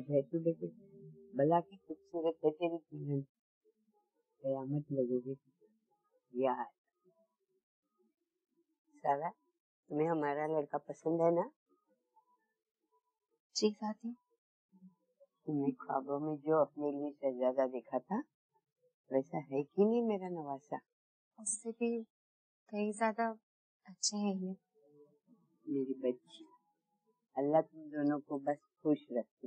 भैंसू बेटे, भला की खूबसूरत है तेरी दुल्हन, कयामत लगेगी यार। सारा, तुम्हें हमारा लड़का पसंद है ना? जी साथी। तुमने ख्वाबों में जो अपने लिए शहजादा देखा था, वैसा है कि नहीं मेरा नवासा? उससे भी कई ज्यादा अच्छे हैं ये। मेरी बच्ची, अल्लाह तुम दोनों को बस खुश रखे।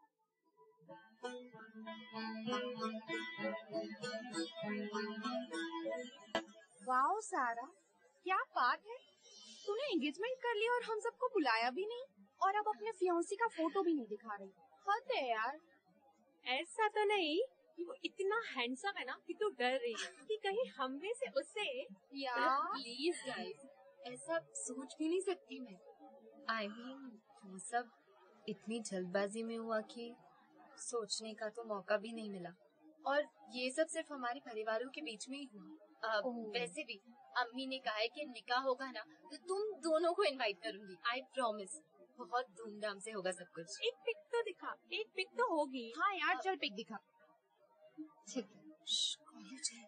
वाओ सारा, क्या बात है, तूने एंगेजमेंट कर लिया और हम सबको बुलाया भी नहीं, और अब अपने फियांसी का फोटो भी नहीं दिखा रही। हद है यार। ऐसा तो नहीं कि वो इतना हैंडसम है ना कि तू डर रही है कि कहीं हम में से उससे। यार प्लीज गाइस, ऐसा सोच भी नहीं सकती मैं। I mean, वो सब इतनी जल्दबाजी में हुआ कि सोचने का तो मौका भी नहीं मिला, और ये सब सिर्फ हमारे परिवारों के बीच में ही हुआ। वैसे भी अम्मी ने कहा है कि निकाह होगा ना तो तुम दोनों को इनवाइट करूंगी। आई प्रॉमिस, बहुत धूमधाम से होगा सब कुछ। एक पिक तो दिखा, एक पिक तो होगी। हाँ यार, चल पिक दिखा। ठीक है, कॉलेज है।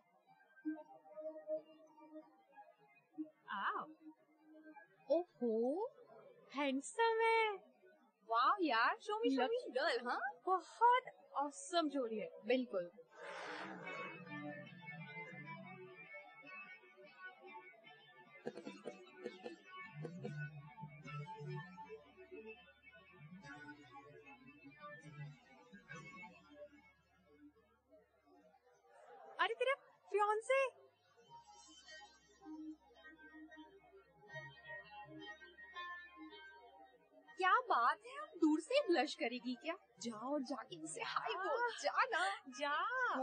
ओहो, हैंडसम है। वाह यार, शो मी गर्ल। हाँ, बहुत ऑसम जोड़ी है। बिल्कुल। अरे तेरा फियांसे। क्या बात है, अब दूर से ब्लश करेगी क्या? जाओ और जाके उसे हाय बोल, जा ना। जा।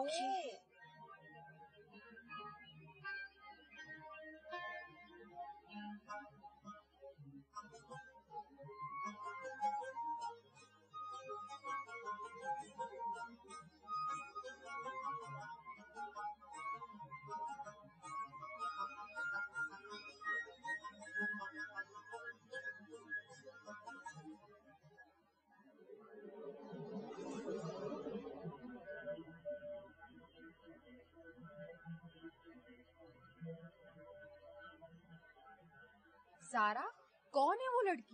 सारा, कौन है वो लड़की?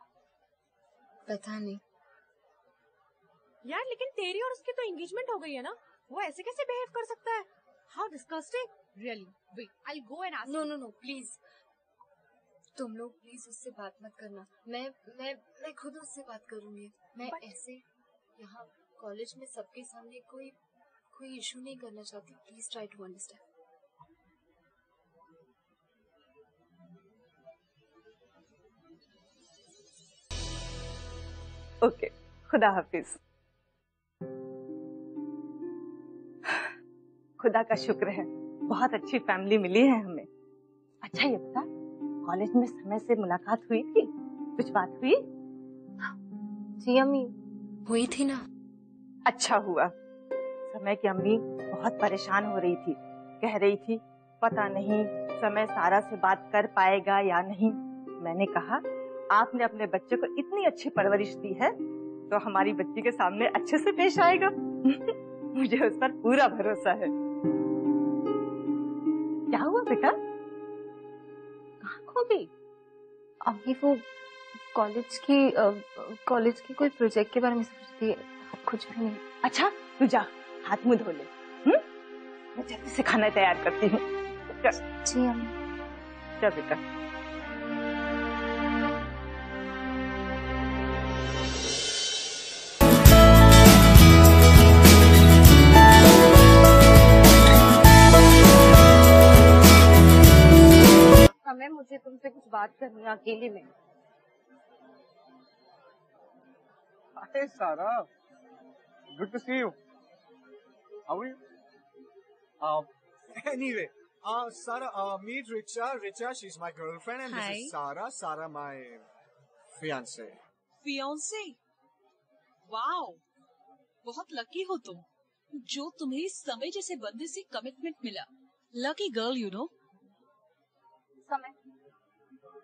पता नहीं यार, लेकिन तेरी और उसकी तो एंगेजमेंट हो गई है ना, वो ऐसे कैसे बिहेव कर सकता है? How disgusting. Really, wait, I go and ask. No no no please, तुम लोग प्लीज उससे बात मत करना। मैं खुद उससे बात करूंगी। मैं ऐसे यहाँ कॉलेज में सबके सामने कोई इशू नहीं करना चाहती। Please try to understand. Okay, खुदा हाफिज। खुदा का शुक्र है, बहुत अच्छी फैमिली मिली है हमें। अच्छा ये बता, कॉलेज में समय से मुलाकात हुई थी? कुछ बात हुई? जी अम्मी, हुई थी ना। अच्छा हुआ। समय की अम्मी बहुत परेशान हो रही थी, कह रही थी पता नहीं समय सारा से बात कर पाएगा या नहीं। मैंने कहा आपने अपने बच्चे को इतनी अच्छी परवरिश दी है तो हमारी बच्ची के सामने अच्छे से पेश आएगा। मुझे उस पर पूरा भरोसा है। क्या हुआ बेटा, कहाँ खो गई? अम्मी वो कॉलेज की कोई प्रोजेक्ट के बारे में सोच रही है, कुछ भी नहीं। अच्छा तू जा, हाथ मुंह धो ले। मैं जल्दी से खाना तैयार करती हूँ। जी अम्मी। चल बेटा। हमें मुझे तुमसे कुछ बात करनी है अकेले में। Hi Sarah, good to see you. How are you? Anyway, Sarah, meet Richa. Richa, she's my girlfriend, and Hi. this is Sarah. Sarah, my fiance. Fiance? Wow, बहुत लकी हो तुम, जो तुम्हें समय जैसे बंदे से कमिटमेंट मिला। Lucky girl, you know.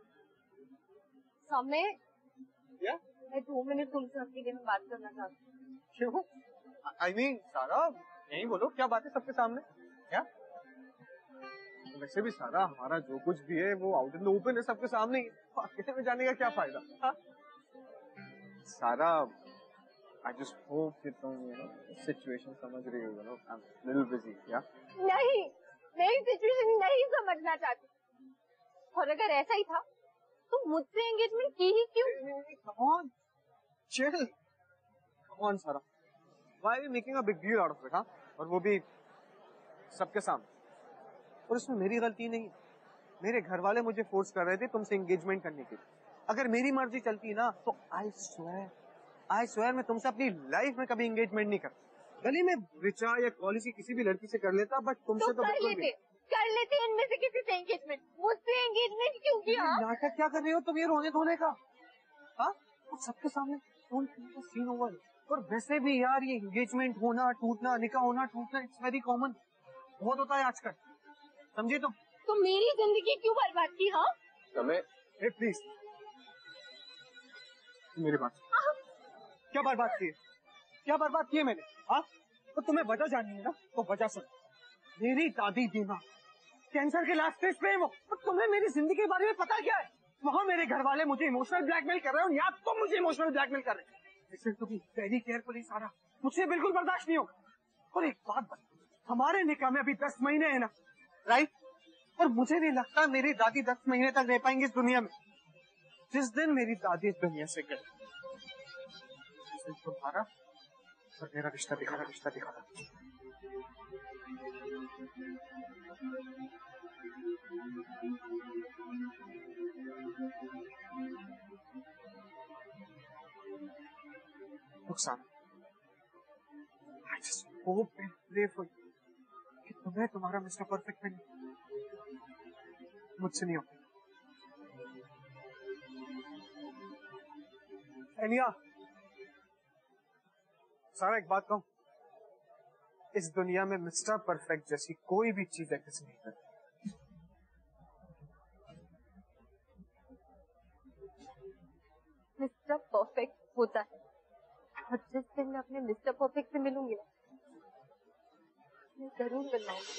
समय Yeah? मैं 2 मिनट तुमसे अकेले में बात करना चाहती हूँ। क्यों? I mean, सारा यही बोलो, क्या बात है सबके सामने? क्या? वैसे भी सारा हमारा जो कुछ भी है वो आउट इन द ओपन है, सबके सामने ही। अकेले में जाने का क्या फायदा? हाँ? सारा I just hope कि तुम सिचुएशन समझ रही हो ना। I'm a little busy, yeah? नहीं, मैं सिचुएशन नहीं समझना चाहती। और अगर ऐसा ही था तो मुझसे एंगेजमेंट की ही क्यों? Come on, chill. Come on, सारा। Why are you making a big deal out of it, हाँ? और वो भी सबके सामने। और इसमें मेरी गलती नहीं। मेरे घर वाले मुझे फोर्स कर रहे थे तुमसे एंगेजमेंट करने के लिए। अगर मेरी मर्जी चलती ना तो I swear मैं तुमसे अपनी लाइफ में कभी एंगेजमेंट नहीं करता। गली में रिचा या कॉलेज की किसी भी लड़की से कर लेता, बट तुमसे तो बिल्कुल भी। कर लेते इनमें से किसी से एंगेजमेंट। मुझसे एंगेजमेंट क्यों किया? नाटक क्या कर रही हो तुम ये रोने धोने का? हाँ? सबके सामने सीन ओवर है। और वैसे भी यार ये एंगेजमेंट होना टूटना, निकाह होना टूटना, इट्स वेरी कॉमन। बहुत होता है आजकल, समझे तुम? तो मेरी जिंदगी क्यों बर्बाद की? हाँ समय प्लीज मेरी बात। क्या बर्बाद की है? क्या बर्बाद की है मैंने? हाँ? तो तुम्हें वजह जाननी है ना, तो वजह सुन। मेरी दादी दीना कैंसर के लास्ट स्टेज पे है वो। तो तुम्हें मेरी जिंदगी के बारे में पता क्या है? वहाँ मेरे घर वाले मुझे इमोशनल ब्लैकमेल कर रहे हो, या तुम मुझे इमोशनल ब्लैकमेल कर रहे हो। इसलिए तो वेरी केयरफुली सारा, मुझे बिल्कुल बर्दाश्त नहीं होगा। और एक बात बता, हमारे निकाह में अभी 10 महीने है ना, राइट? और मुझे नहीं लगता मेरी दादी 10 महीने तक रह पाएंगी इस दुनिया में। जिस दिन मेरी दादी इस दुनिया से गई, उस दिन तुम्हारा और मेरा रिश्ता दिखा था। नुकसान, I just hope and pray for you कि तुम्हें तुम्हारा मिस्टर परफेक्ट मिले, मुझसे नहीं होगा। एलिया, सारा एक बात कहूं, इस दुनिया में मिस्टर परफेक्ट जैसी कोई भी चीज एक्जिस्ट नहीं करती। मिस्टर परफेक्ट होता है, और जिस दिन मैं अपने मिस्टर परफेक्ट से मिलूंगी ना, मैं जरूर मिलवाऊंगी।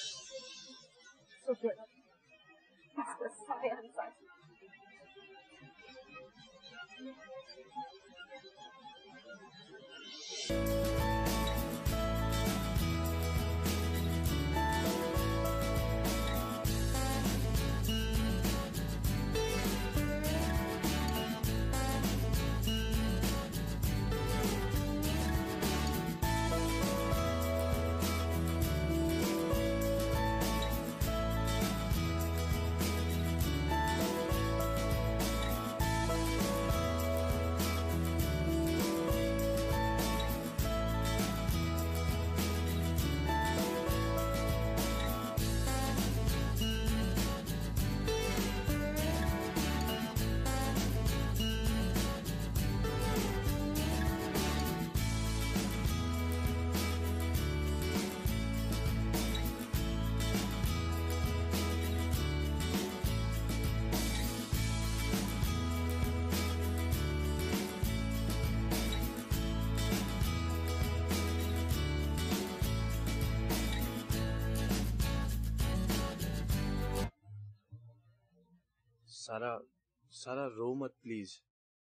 सारा रो मत please.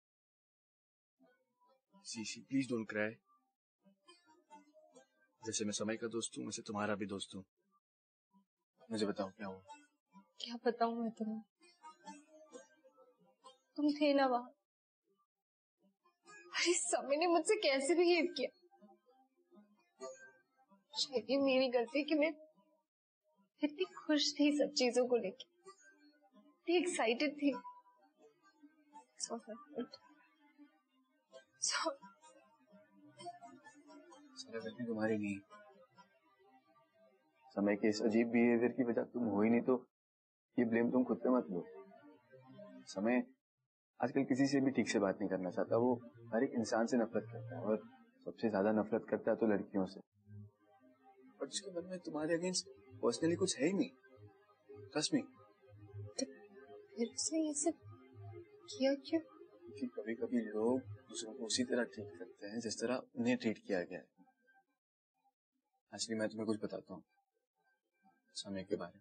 See please don't cry. जैसे मैं समय का दोस्त हूँ, वैसे तुम्हारा भी दोस्त हूँ। मुझे बताओ क्या हुआ? क्या बताऊं मैं तुम्हें? तुम थे ना वहां। अरे समय ने मुझसे कैसे बिहेव किया। शायद ये मेरी गलती कि मैं इतनी खुश थी सब चीजों को लेके, इतनी एक्साइटेड थी। गलती तुम्हारी नहीं। समय के इस अजीब बिहेवियर की वजह तुम हो ही नहीं, तो ये ब्लेम तुम खुद पे मत लो। समय आजकल किसी से भी ठीक से बात नहीं करना चाहता। वो हर एक इंसान से नफरत करता है, और सबसे ज्यादा नफरत करता है तो लड़कियों से। और उसके मन में तुम्हारे अगेंस्ट पर्सनली कुछ है ही नहीं। Trust me. फिर उसने ये सब किया क्यों? क्योंकि कभी कभी लोग दूसरों को उसी तरह ट्रीट करते हैं जिस तरह उन्हें ट्रीट किया गया है। असली मैं तुम्हें कुछ बताता हूँ समय के बारे में।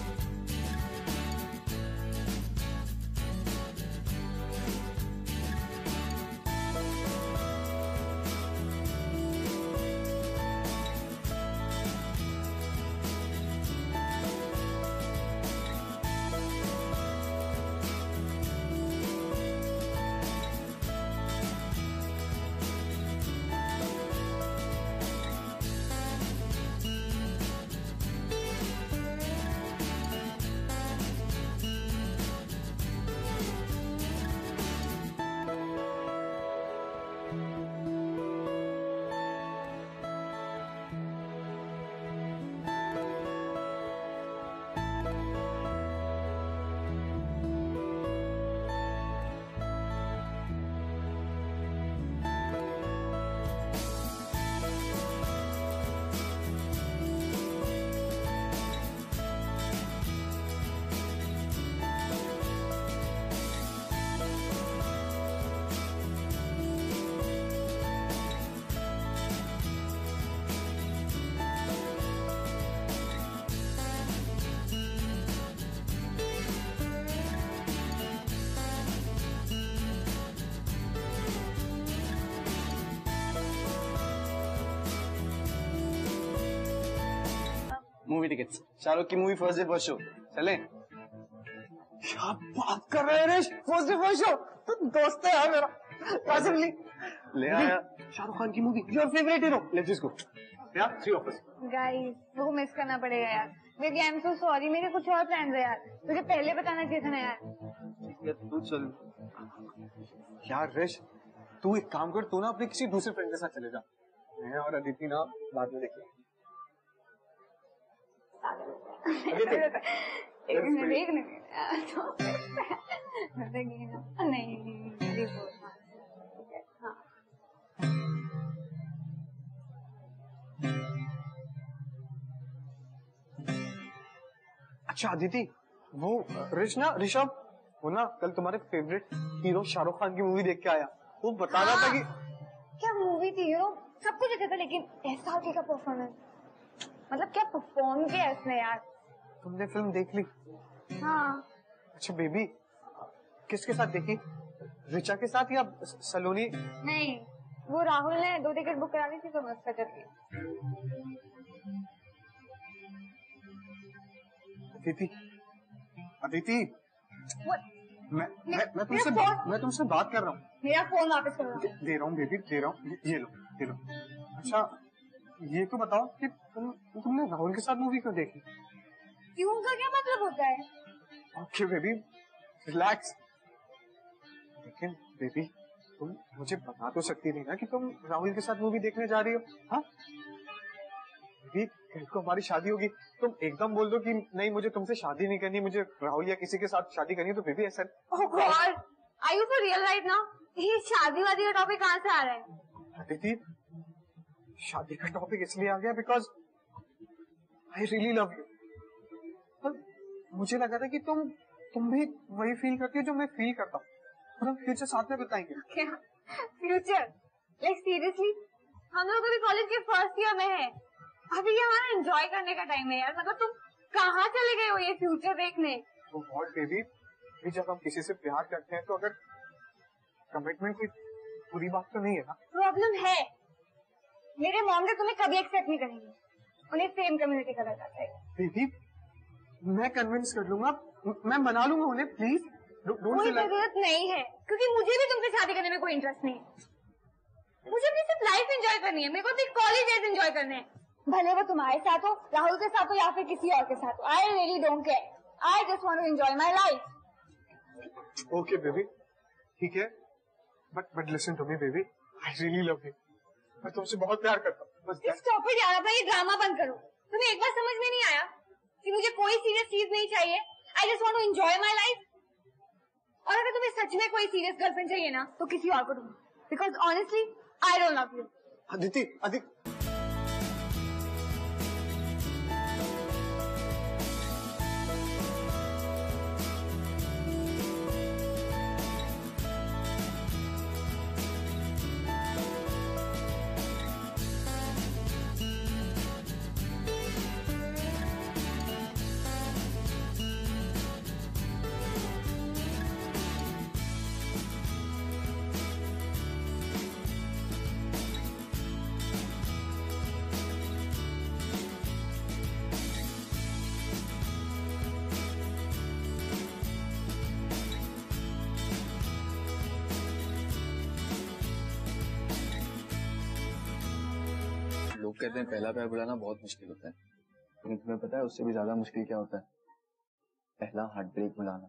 मूवी टिकट्स, शाहरुख की movie first day first show, चले? क्या बात कर रहे हैं Rish? First day first show? तो दोस्त है यार मेरा। पॉसिबली ले आया शाहरुख खान की movie, your favourite hero. Let's just go. यार 3 ऑफ अस। गाइस, वो मिस करना पड़ेगा यार। Baby I am so sorry, मेरे कुछ और प्लान्स है यार। तुझे पहले बताना चाहिए था ना यार। तू चल यार। ऋष तू एक काम कर, तू ना अपने किसी दूसरे फ्रेंड के साथ चले जा। मैं और अदिति ना बाद में देखेंगे। अच्छा अदिति, वो ऋषभ वो ना कल तुम्हारे फेवरेट हीरो शाहरुख खान की मूवी देख के आया। वो बता रहा था कि क्या मूवी थी हीरो, सब कुछ अच्छा था, लेकिन ऐसा का परफॉर्मेंस, मतलब क्या परफॉर्म किया इसने यार। तुमने फिल्म देख ली? हाँ। अच्छा बेबी, किसके साथ देखी? रिचा के साथ या सलोनी? नहीं, वो राहुल ने 2 टिकट बुक करा ली थी तो मैं उसका चल गई। अदिति, अदिति, मैं तुमसे बात कर रहा हूँ। मेरा फोन वापस करो। दे रहा हूँ बेबी, दे रहा हूँ। ये लो। अच्छा ये तो बताओ कि तुमने राहुल के साथ मूवी क्यों देखी? क्यों का क्या मतलब होता है? Okay baby, relax. लेकिन बेबी तुम मुझे बता तो सकती नहीं ना कि तुम राहुल के साथ मूवी देखने जा रही हो? हाँ बेबी, कल को हमारी शादी होगी, तुम एकदम बोल दो कि नहीं मुझे तुमसे शादी नहीं करनी, मुझे राहुल या किसी के साथ शादी करनी है, तो बेबी ऐसा। Oh God, are you for real right now? ये शादी वादी का टॉपिक कहाँ से आ रहा है? अदिति, शादी का टॉपिक इसलिए आ गया because I really love you. मुझे लगा था कि तुम भी वही फील करती हो जो मैं फील करता हूँ, और हम फ्यूचर साथ में बताएंगे। क्या फ्यूचर? लाइक सीरियसली, हम लोग अभी कॉलेज के फर्स्ट ईयर में है, अभी ये हमारा एंजॉय करने का टाइम है यार। मतलब तुम कहाँ चले गए हो ये फ्यूचर देखने? वो व्हाट बेबी, जब हम किसी से प्यार करते हैं तो अगर कमिटमेंट कोई बुरी बात तो नहीं है ना? प्रॉब्लम है, मेरे मॉम ने तुम्हें कभी एक्सेप्ट नहीं करेंगे, उन्हें सेम कम्युनिटी का लगा है। बेबी मैं कन्विंस कर लूंगा, मैं मना लूंगा उन्हें, प्लीज कोई जरूरत नहीं है, क्योंकि मुझे भी तुमसे शादी करने में कोई इंटरेस्ट नहीं है। मुझे अपनी सिर्फ लाइफ एंजॉय करनी है, मेरे को अपनी कॉलेज डेज एंजॉय करने हैं, भले वो तुम्हारे साथ हो, राहुल के साथ हो या फिर किसी और के साथ हो। I really don't care, I just want to enjoy my life. Okay baby, ठीक है, but listen to me baby, I really love you, मैं तुमसे बहुत प्यार करता हूँ। स्टॉप इट यार, अपना ये ड्रामा बंद करो। तुम्हें एक बार समझ में नहीं आया कि मुझे कोई सीरियस चीज नहीं चाहिए, I just want to enjoy my life. और अगर तुम्हें सच में कोई सीरियस गर्लफ्रेंड चाहिए ना तो किसी और को ढूंढो, because honestly I don't love you. Aditi लोग कहते हैं पहला प्यार बुलाना बहुत मुश्किल होता है, लेकिन तुम्हें पता है उससे भी ज्यादा मुश्किल क्या होता है? पहला हार्ट ब्रेक बुलाना।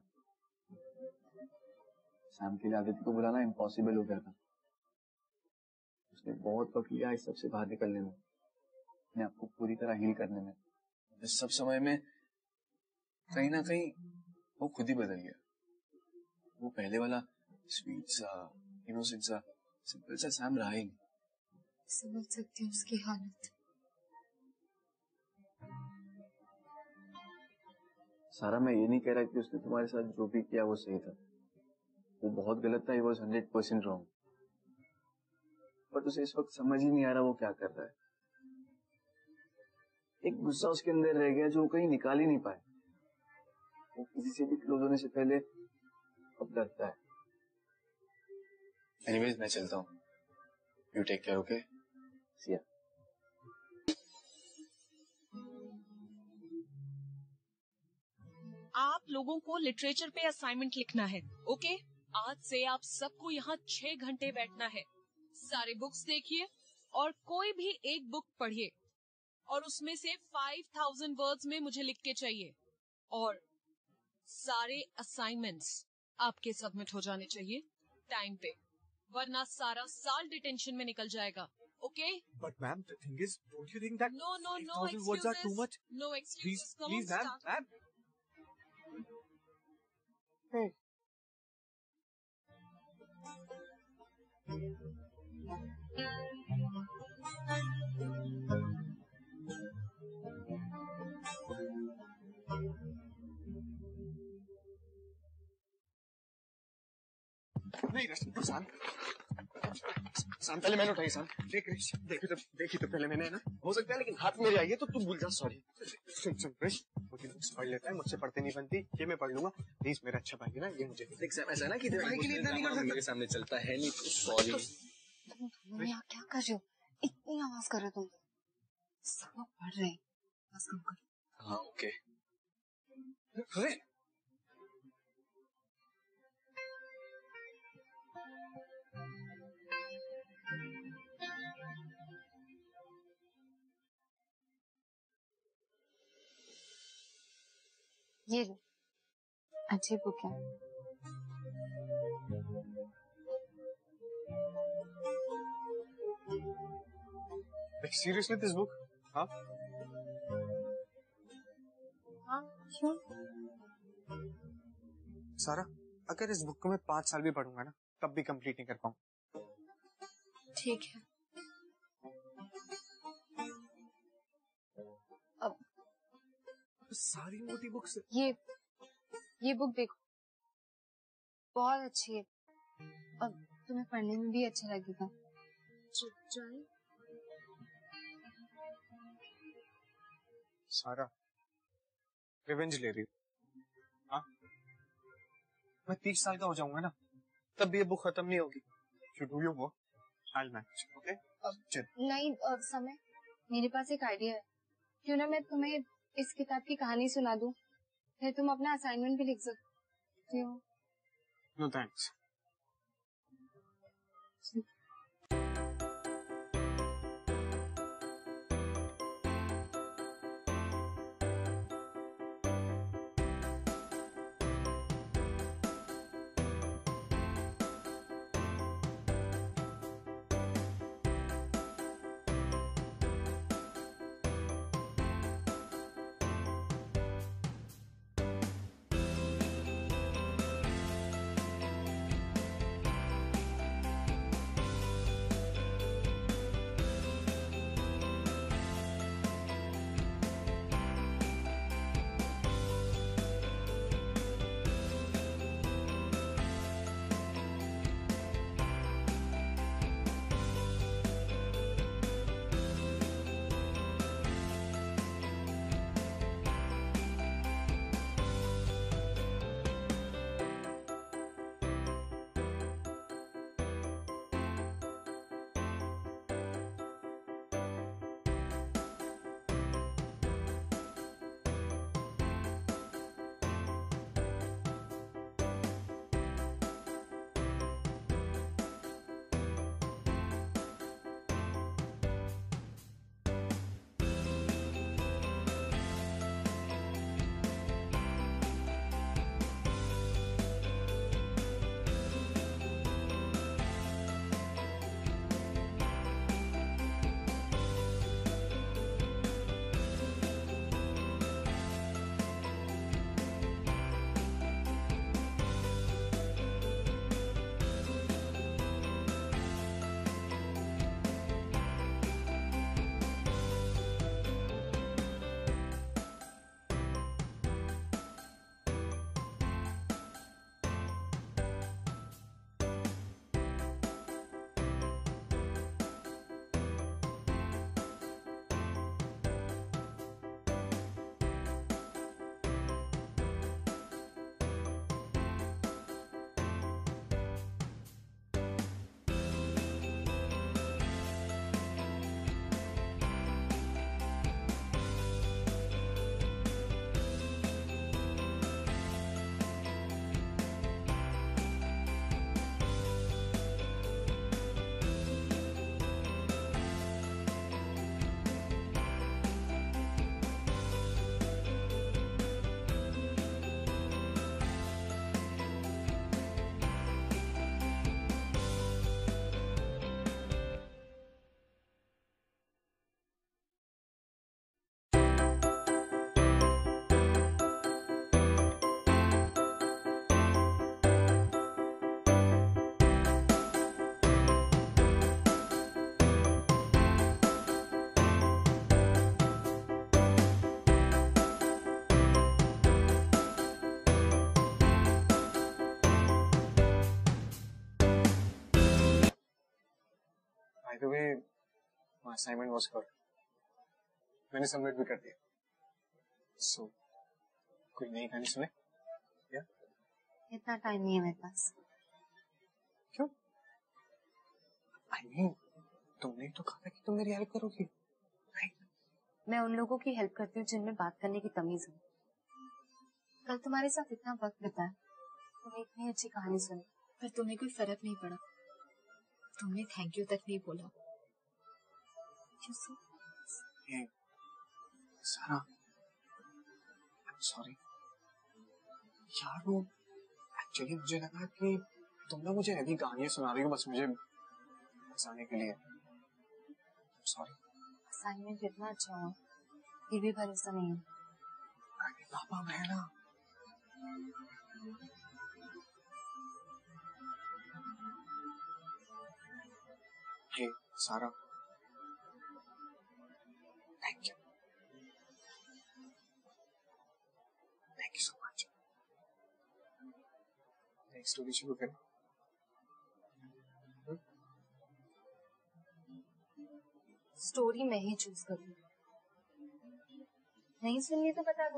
सैम के लिए आदित्य को बुलाना इम्पॉसिबल हो गया था। उसने बहुत वक्त लिया इस सबसे बाहर निकलने में, अपने आपको पूरी तरह हील करने में। इस सब समय में कहीं ना कहीं वो खुद ही बदल गया। वो पहले वाला स्वीट सा, इनोसेंट सा, सिंपल सा सैम रहा ही नहीं। समझ सकती हूँ उसकी हालत। सारा, मैं ये नहीं कह रहा कि उसने तुम्हारे साथ जो भी किया वो सही था। वो बहुत गलत था, he was 100% wrong। बट उसे इस वक्त समझ ही नहीं आ रहा वो क्या कर रहा है। एक गुस्सा उसके अंदर रह गया जो वो कहीं निकाल ही नहीं पाए। वो किसी से भी क्लोज होने से पहले अब डरता है। एनीवेज, मैं चलता हूँ। You take care, okay? See ya. आप लोगों को लिटरेचर पे असाइनमेंट लिखना है, ओके? आज से आप सबको यहाँ 6 घंटे बैठना है। सारे बुक्स देखिए और कोई भी एक बुक पढ़िए और उसमें से 5000 वर्ड्स में मुझे लिख के चाहिए। और सारे असाइनमेंट्स आपके सबमिट हो जाने चाहिए टाइम पे, वरना सारा साल डिटेंशन में निकल जाएगा, okay? But ma'am, the thing is, don't you think that No 5,000 words are too much? No excuses. Come Please, on, ma'am, start. Hey. नहीं रश्मि, शाम पहले मैंने उठाई। शाम देखी तो पहले मैंने, है ना? हो सकता है लेकिन हाथ मेरे आई है तो तू भूल जा। सॉरी। सुन क्रिश, मुझे बुक्स पढ़ लेता है, मुझसे पढ़ते नहीं बनती, ये मैं पढ़ लूंगा। प्लीज, मेरा अच्छा भाई है ना, ये मुझे ऐसा ना कि भाई के लिए इतना नहीं कर सकता। मेरे सामने चलता है नहीं तो सॉरी। तुम यहाँ क्या कर रहे हो? इतनी आवाज कर रहे हो तुम। सब लोग पढ़ रहे हैं, बस कम करो। हाँ, ओके। अरे ये लो, अच्छी बुक है। Like seriously, this book? हाँ? हाँ, क्यों? सारा, अगर इस बुक को मैं 5 साल भी पढ़ूंगा ना, तब भी कंप्लीट नहीं कर पाऊँ। ठीक है। अब सारी मोटी बुक्स। ये बुक देखो, बहुत अच्छी है और तुम्हें पढ़ने में भी अच्छा लगेगा। सारा, रिवेंज ले रही हूँ? हाँ? मैं 30 साल का हो जाऊंगा ना, तब भी ये बुक खत्म नहीं होगी। You do your work, I'll manage, okay? चल। नहीं, समय, मेरे पास एक आइडिया है। क्यों ना मैं तुम्हें इस किताब की कहानी सुना दूं, फिर तुम अपना असाइनमेंट भी लिख सकते हो। No thanks. The way my assignment was good, मैंने सबमिट भी कर दिया। सो कोई नई कहानी सुने? या इतना टाइम नहीं है मेरे पास। क्यों? आई मीन तुमने तो कहा था कि तुम मेरी हेल्प करोगी। मैं उन लोगों की हेल्प करती हूँ जिनमें बात करने की तमीज हो। कल तुम्हारे साथ इतना वक्त बिताया, तुम्हें इतनी अच्छी कहानी सुनी, पर तुम्हें कोई फर्क नहीं पड़ा। तुमने थैंक यू तक नहीं बोला। सारा, सॉरी यार, वो एक्चुअली मुझे लगा कि तुम ना मुझे अभी कहानियां सुना रही हो बस मुझे हंसाने के लिए। सॉरी। असाइनमेंट कितना अच्छा हुआ, फिर भी भरोसा नहीं है। पापा है ना। Hey Sarah, thank you so much. Next story शुरू करें। स्टोरी मैं ही चूज करूँ। नहीं सुननी तो बता दो।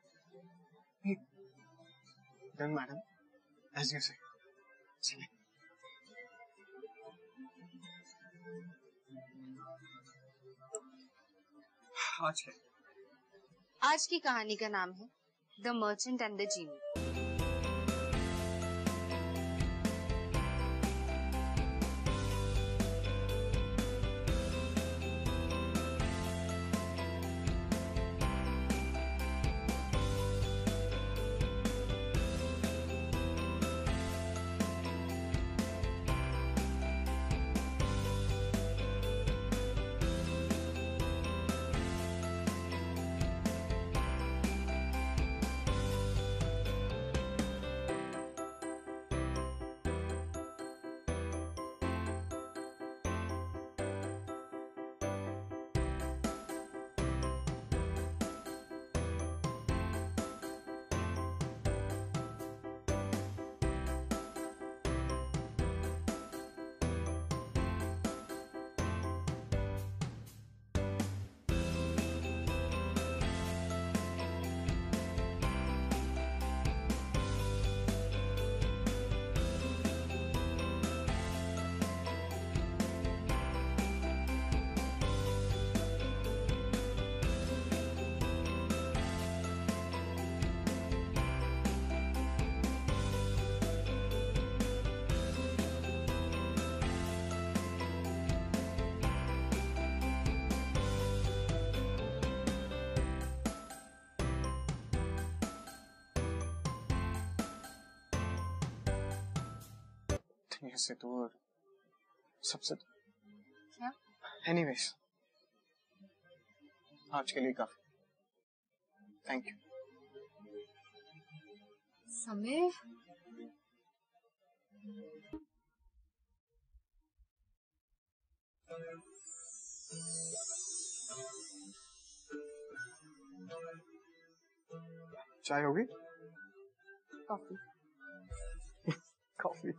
डन मैडम, एज यू से। चलिए। आज की कहानी का नाम है the merchant and the genie. से तो और सबसे क्या? एनीवेज, आज के लिए काफी। Thank you. समय चाय होगी? कॉफी। कॉफी।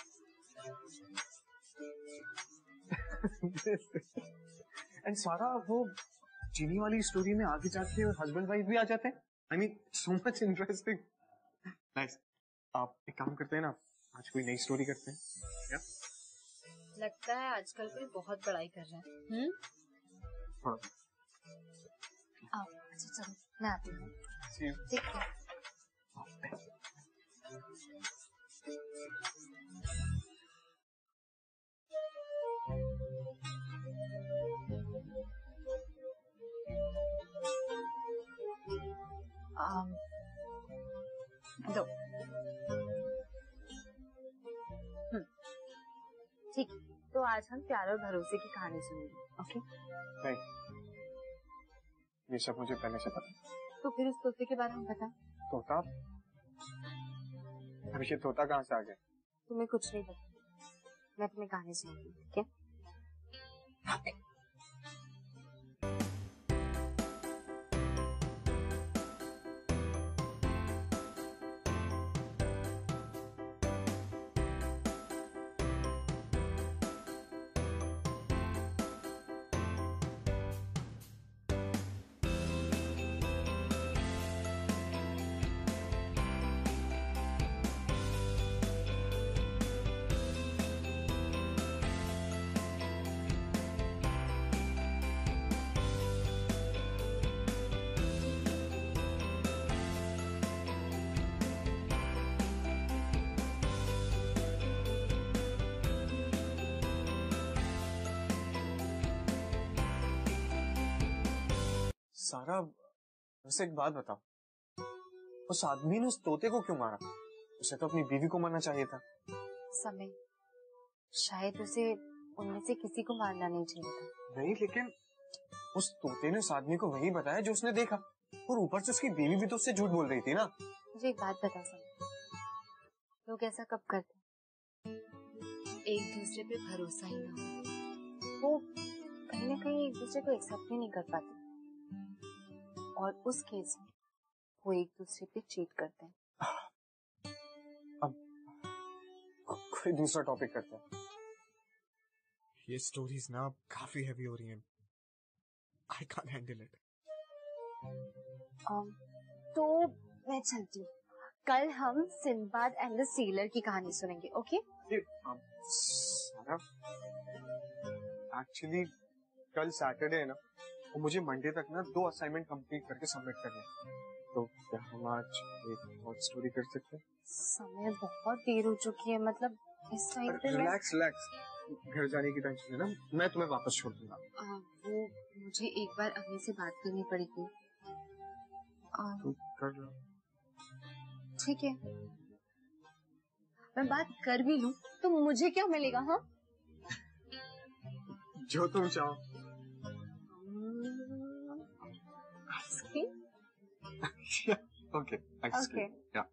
एंड सारा, वो चीनी वाली स्टोरी में आगे जाके हस्बैंड वाइफ भी आ जाते हैं। I mean so much interesting. Nice. आप एक काम करते हैं ना, आज कोई नई स्टोरी करते हैं क्या? लगता है आजकल कोई बहुत बड़ाई कर रहा है। हाँ। आओ, अच्छा चलो मैं आती हूँ। ठीक है। दो। ठीक, तो आज हम प्यार और भरोसे की कहानी सुनेंगे। ओके? नहीं, ये सब मुझे पहले से पता। तो फिर उस तोते के बारे में बता। तोता? अभी ये तोता कहाँ से आ गया? तुम्हें कुछ नहीं पता, मैं तुम्हें कहानी सुनाऊंगी। क्या? सारा, वैसे एक बात बताओ, उस आदमी ने उस तोते को क्यों मारा? उसे तो अपनी बीवी को मारना चाहिए था। समय, शायद उसे उनमें से किसी को मारना नहीं चाहिए था। नहीं, लेकिन उस तोते ने उस आदमी को वही बताया जो उसने देखा, और ऊपर से उसकी बीवी भी तो उससे झूठ बोल रही थी ना। मुझे एक बात बता समय, लोग ऐसा कब करते? एक दूसरे पे भरोसा ही ना हो, वो कहीं ना कहीं एक दूसरे को एक्सेप्ट ही नहीं कर पाते, और उस केस में वो एक दूसरे पे चीट करते हैं। अब कोई दूसरा टॉपिक करते हैं। ये स्टोरीज ना काफी हैवी हो रही हैं। I can't handle it. तो मैं चलती हूँ, कल हम सिंबाद एंड द सीलर की कहानी सुनेंगे, ओके? एक्चुअली कल सैटरडे है ना, और मुझे मंडे तक ना 2 असाइनमेंट कंप्लीट करके सबमिट करने हैं। तो क्या हम आज एक और स्टोरी कर सकते हैं? समय बहुत देर हो चुकी है, मतलब इस टाइम पे रिलैक्स, घर जाने की टेंशन है ना, मैं तुम्हें वापस छोड़ दूंगा। वो मुझे एक बार अम्मी से बात करनी पड़ेगी। तो कर लो। ठीक है, मैं बात कर भी लूं तो मुझे क्या मिलेगा? हाँ, जो तुम चाहो। आइसक्रीम? Okay, ice cream. या।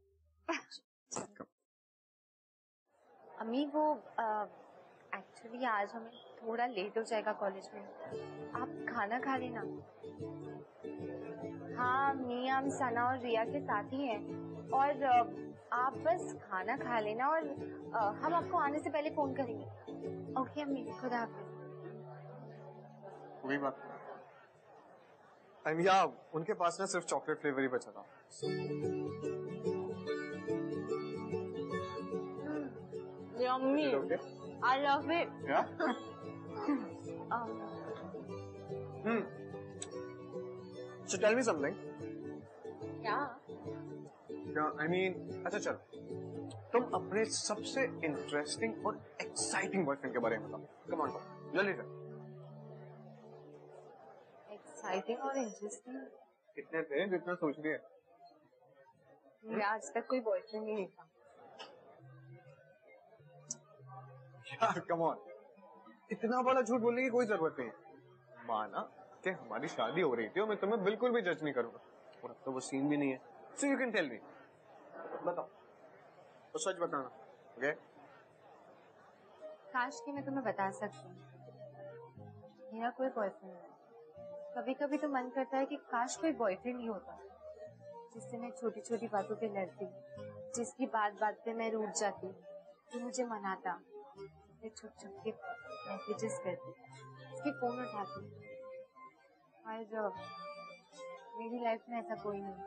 अम्मी, वो एक्चुअली आज हमें थोड़ा लेट हो जाएगा कॉलेज में, आप खाना खा लेना। हाँ, मियां, सना और रिया के साथ ही हैं, और आप बस खाना खा लेना, और हम आपको आने से पहले फोन करेंगे। ओके अम्मी, खुदा हाफिज। वही बात। या उनके पास ना सिर्फ चॉकलेट फ्लेवर ही बचा था। Yummy, I love it. Yeah? So tell me something. I mean, अच्छा चलो, तुम अपने सबसे इंटरेस्टिंग और एक्साइटिंग बॉयफ्रेंड के बारे में बताओ। Come on, जल्दी से। एक्साइटिंग और इंटरेस्टिंग कितने थे जितना सोच रही है? मैं आज तक कोई बॉयफ्रेंड नहीं था। यार कम ऑन, इतना बड़ा झूठ बोलने की कोई जरूरत नहीं है। माना कि हमारी शादी हो रही थी और मैं तुम्हें बिल्कुल भी जज नहीं करूंगा, और अब तो वो सीन भी नहीं है। So you can tell me, बताओ तो सच बताना, ओके? काश कि मैं तुम्हें बता सकती हूँ मेरा कोई बॉयफ्रेंड नहीं। कभी कभी तो मन करता है कि काश कोई बॉयफ्रेंड ही होता जिससे मैं छोटी छोटी बातों पे लड़ती, जिसकी बात बात पे मैं रूठ जाती, जो मुझे मनाता, छुप छुप के मैसेजेस करती, उसकी फोन उठाती। और मेरी लाइफ में ऐसा कोई नहीं।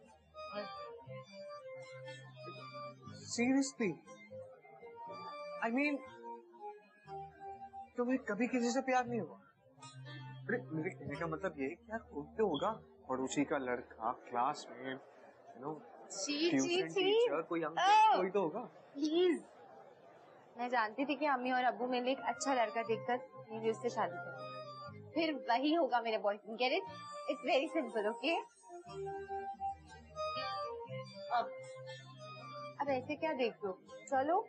सीरियसली? आई मीन, तुम्हें कभी किसी से प्यार नहीं हुआ? अरे मेरे कहने का मतलब ये है कि यार कोई तो होगा, पड़ोसी का लड़का, classmate, you know, tuition teacher, कोई अंकल, कोई तो होगा। प्लीज, मैं जानती थी कि अम्मी और अब्बू मेरे लिए एक अच्छा लड़का देखकर मेरी उससे शादी करेंगे, फिर वही होगा मेरा boyfriend. Get it? It's very simple, okay? अब ऐसे क्या देख लो, चलो।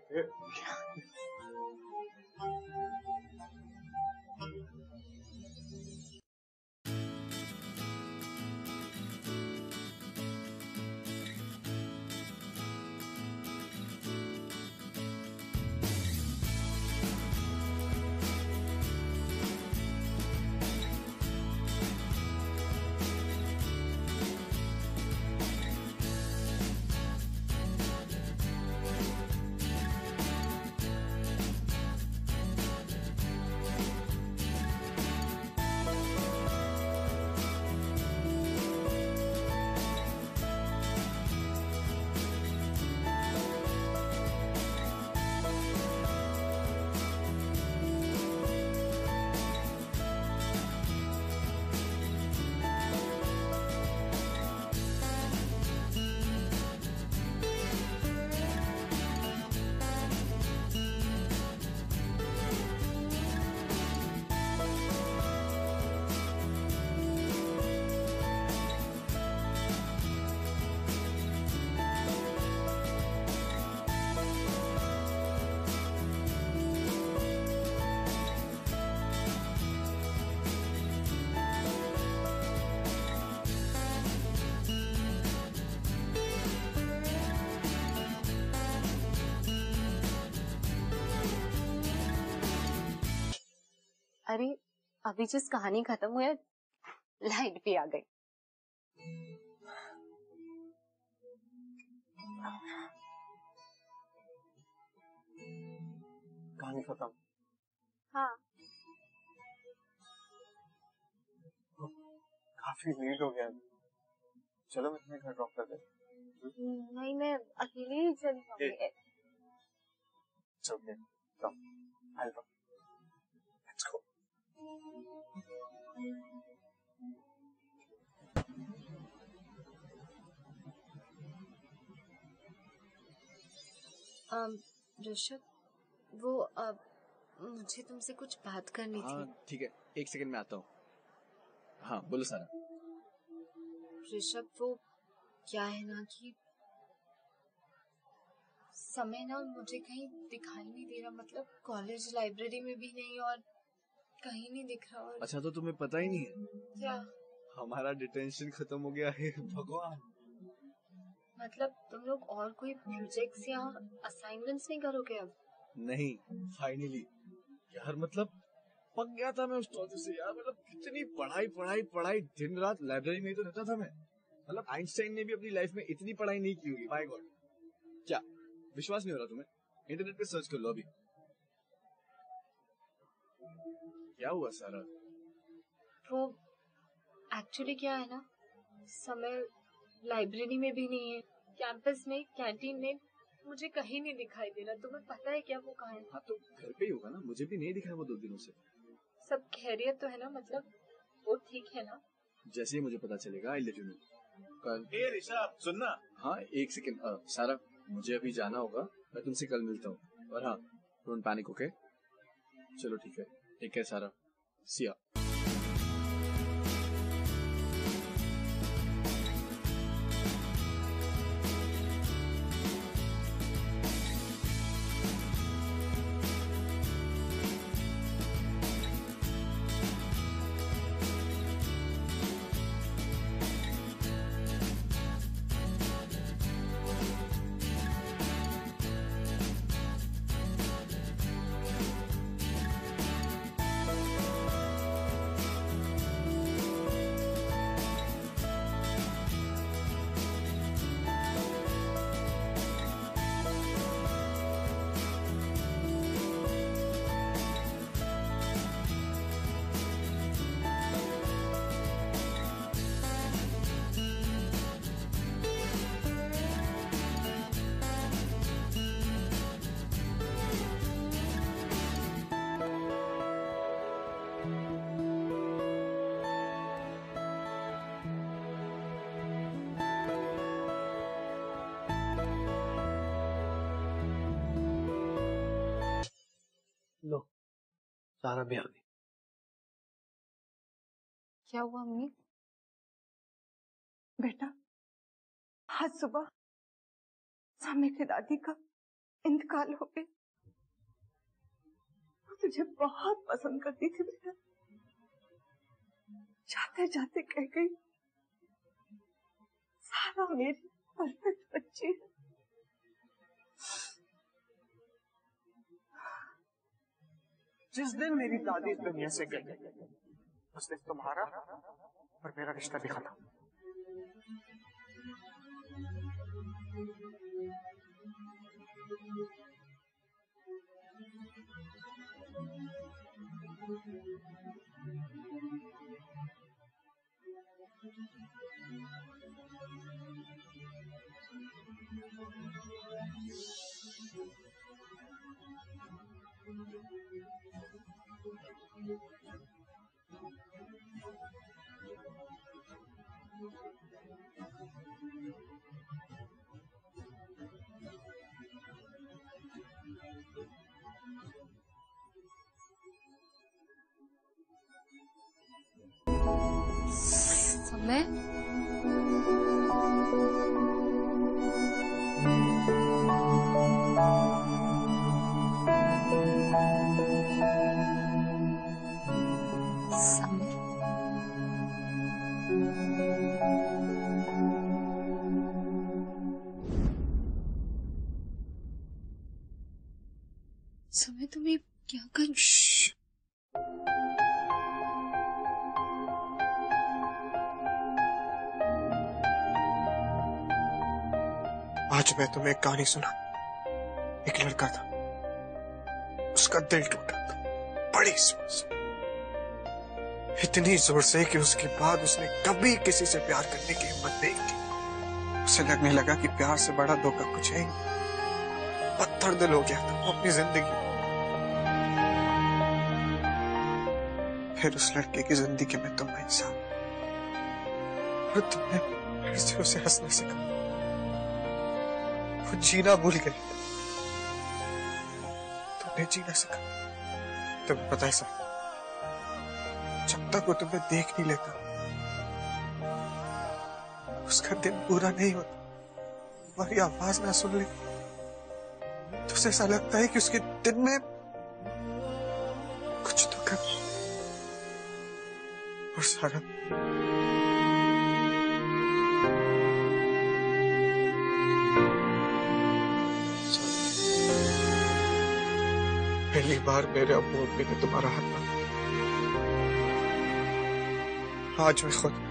अरे अभी जिस कहानी खत्म हुई है, लाइट भी आ गई। कहानी खत्म? हाँ। काफी लेट हो गया। चलो मैं तुम्हें घर ड्रॉप कर देता हूँ। नहीं, मैं अकेले ही चली जाऊंगी। It's okay. Come. I'll come. Let's go. Rishabh, वो मुझे तुमसे कुछ बात करनी थी। हाँ ठीक है, 1 सेकंड में आता हूँ। हाँ बोलो सारा। ऋषभ, वो क्या है ना कि समय ना मुझे कहीं दिखाई नहीं दे रहा, मतलब कॉलेज लाइब्रेरी में भी नहीं और कहीं नहीं दिख रहा। और अच्छा तो तुम्हें पता ही नहीं है? क्या? हमारा डिटेंशन खत्म हो गया है। भगवान, मतलब तुम लोग और कोई प्रोजेक्ट्स या असाइनमेंट्स नहीं करोगे अब? नहीं, फाइनली यार, मतलब पक गया था मैं उस टॉपिक से यार। मतलब कितनी पढ़ाई पढ़ाई पढ़ाई, दिन रात लाइब्रेरी में ही तो रहता था मैं। मतलब आइंस्टाइन ने भी अपनी लाइफ में इतनी पढ़ाई नहीं की होगी। बाय गॉड, क्या विश्वास नहीं हो रहा तुम्हें? इंटरनेट पे सर्च कर लो अभी। क्या हुआ सारा? वो एक्चुअली क्या है ना, समय लाइब्रेरी में भी नहीं है, कैंपस में, कैंटीन में, मुझे कहीं नहीं दिखाई दे रहा। तुम्हें पता है क्या वो कहाँ है? हाँ तो घर पे ही होगा ना, मुझे भी नहीं दिखा वो 2 दिनों से। सब खैरियत तो है ना? मतलब वो ठीक है ना? जैसे ही मुझे पता चलेगा आई लेट यू नो। कल। ए ऋषभ, सुनना। हाँ 1 सेकंड सारा, मुझे अभी जाना होगा, मैं तुमसे कल मिलता हूँ। और हाँ, डोंट पैनिक, ओके? चलो ठीक है, टेक केयर सारा, सी या। लो, सारा भी आ गई। क्या हुआ अम्मी? बेटा, आज सुबह सामी की दादी का इंतकाल हो गया। वो तुझे बहुत पसंद करती थी बेटा। जाते जाते कह गई, सारा मेरी परफेक्ट बच्ची है। जिस दिन मेरी दादी दुनिया से गई, उस दिन तुम्हारा और मेरा रिश्ता भी खत्म। समय समय तुम्हें क्या कर आज मैं तुम्हें एक कहानी सुना। एक लड़का था, उसका दिल टूटा था बड़ी जोर से, इतनी जोर से कि उसके बाद उसने कभी किसी से प्यार करने की हिम्मत नहीं की। उसे लगने लगा कि प्यार से बड़ा धोखा कुछ है ही। पत्थर दिल हो गया था वो अपनी जिंदगी। फिर उस लड़के की जिंदगी में तुम आई साहब, और तुमने फिर से उसे हंसना सिखाया। वो जीना भूल गई, तुमने जीना सिखाया। तुम्हें पता है साहब, जब तक वो तुम्हें देख नहीं लेता उसका दिन पूरा नहीं होता। तुम्हारी आवाज ना सुन ले तो उसे ऐसा लगता है कि उसके दिन में कुछ तो कमी। और सारा पहली बार मेरे अब्बू अम्मी ने तुम्हारा हाथ मांगा। आज मैं खुद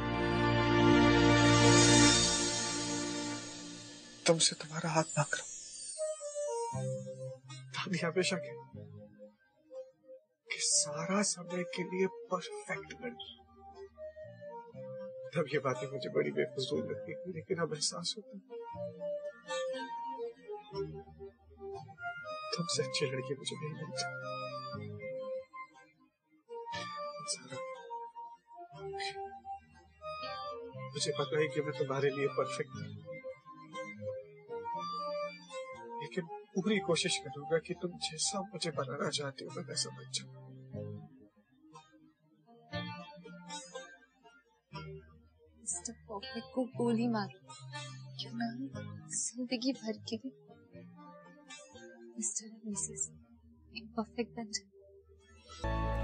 तुमसे तुम्हारा हाथ मांग रहा हूं। दादी हमेशा कहती कि सारा समय के लिए परफेक्ट लड़की। तब ये बातें मुझे बड़ी बेफिजूल लगती थी, लेकिन अब एहसास होता तुमसे अच्छी लड़की मुझे नहीं मिल सकती। मुझे पता है कि मैं तुम्हारे लिए परफेक्ट हूँ, लेकिन पूरी कोशिश करूंगा कि तुम जैसा मुझे बनाना चाहती हो मैं वैसा बन जाऊं। मिस्टर परफेक्ट को गोली मार क्यों ना जिंदगी भर के लिए मिस्टर एंड मिसेस परफेक्ट बन जाए।